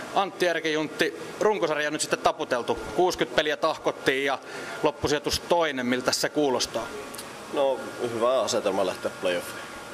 Antti Erkijuntti, runkosarja nyt sitten taputeltu. 60 peliä tahkottiin ja loppusijoitus toinen. Miltä se kuulostaa? No, hyvä asetelma lähteä playoffiin.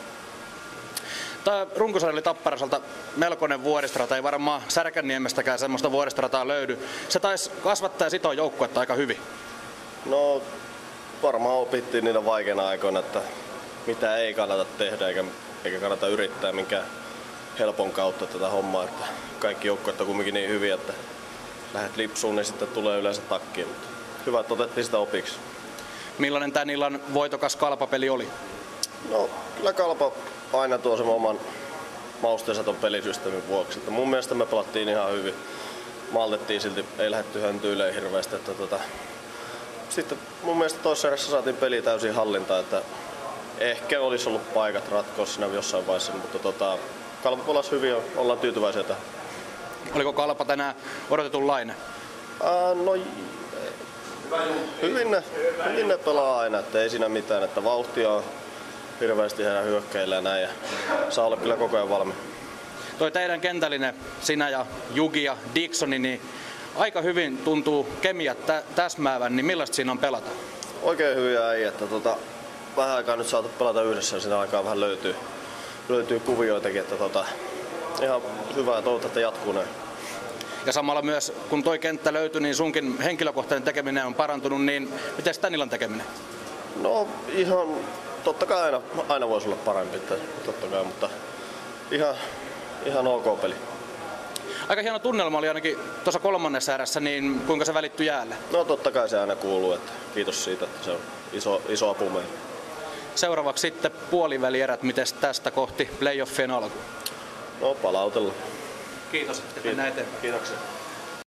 Tämä runkosarja oli Tapparasalta melkoinen vuoristorata, ei varmaan Särkänniemestäkään semmoista vuoristorataa löydy. Se taisi kasvattaa ja sitoa joukkuetta aika hyvin. No, varmaan opittiin niillä vaikeina aikoina, että mitä ei kannata tehdä eikä kannata yrittää minkään helpon kautta tätä hommaa. Että kaikki joukkueet on kuitenkin niin hyviä, että lähdet lipsuun, niin sitten tulee yleensä takkiin. Mutta hyvä, että otettiin sitä opiksi. Millainen tämän illan voitokas Kalpa-peli oli? No, kyllä Kalpa aina tuo sen oman mausteensa ton pelisysteemin vuoksi. Että mun mielestä me pelattiin ihan hyvin. Maltettiin silti, ei lähdetty höntyilemään hirveästi. Sitten mun mielestä toisessa erässä saatiin peli täysin hallintaan, että ehkä olisi ollut paikat ratkoa siinä jossain vaiheessa, mutta Kalpa pelasi hyvin ja ollaan tyytyväisiä tähän. Oliko Kalpa tänään odotetunlainen? No, hyvin ne pelaa aina, että ei siinä mitään, että vauhtia on hirveästi heidän hyökkäillä ja näin ja saa olla kyllä koko ajan valmiin. Toi teidän kentällinen, sinä ja Jugi ja Dicksoni, niin aika hyvin tuntuu kemiat täsmäävän, niin millaista siinä on pelata? Oikein hyviä äijä, että vähän aikaa nyt saatu pelata yhdessä ja siinä aikaa vähän löytyy kuvioitakin, että ihan hyvää, toivottavasti että jatkuu näin. Ja samalla myös, kun toi kenttä löytyi, niin sunkin henkilökohtainen tekeminen on parantunut, niin miten tän illan tekeminen? No ihan, totta kai aina voisi olla parempi, totta kai, mutta ihan ok peli. Aika hieno tunnelma oli ainakin tuossa kolmannessa erässä, niin kuinka se välittyi jäälle? No totta kai se aina kuuluu, että kiitos siitä, että se on iso apu meille. Seuraavaksi sitten puolivälierät, miten tästä kohti playoffien alku? No palautella. Kiitos, että mennään eteenpäin. Kiitoksia.